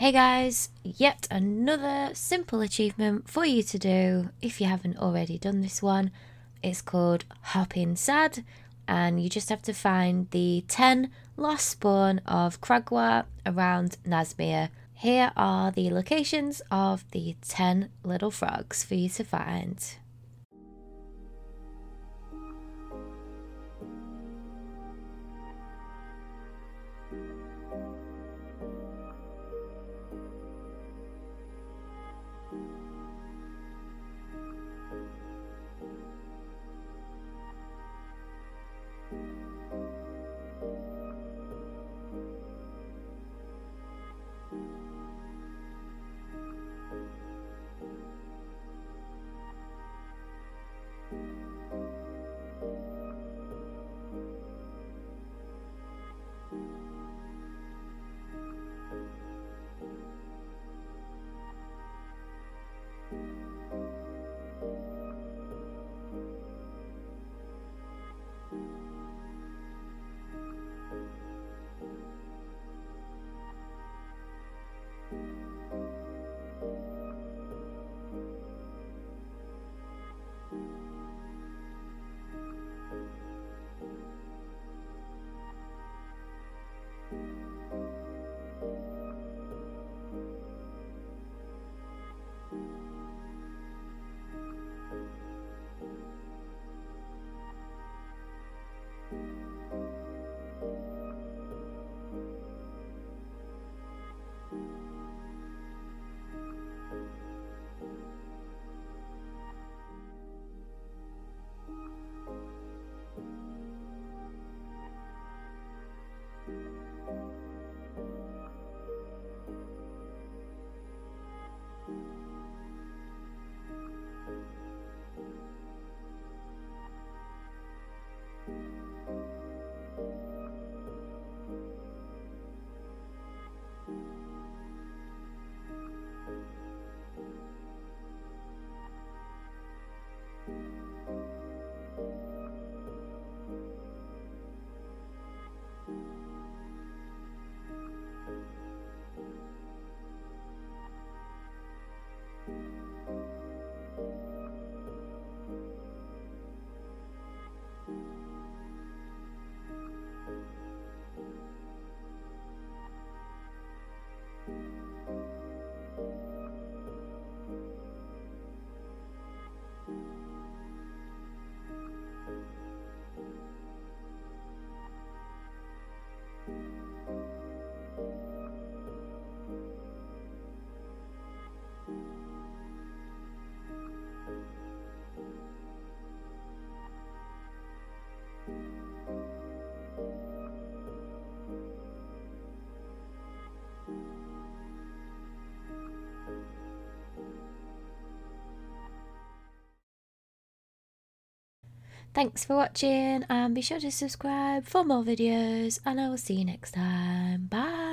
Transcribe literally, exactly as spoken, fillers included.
Hey guys, yet another simple achievement for you to do if you haven't already done this one. It's called Hop Inside, and you just have to find the ten lost spawn of Kragwa around Nazmir. Here are the locations of the ten little frogs for you to find. Thanks for watching, and be sure to subscribe for more videos, and I will see you next time. Bye!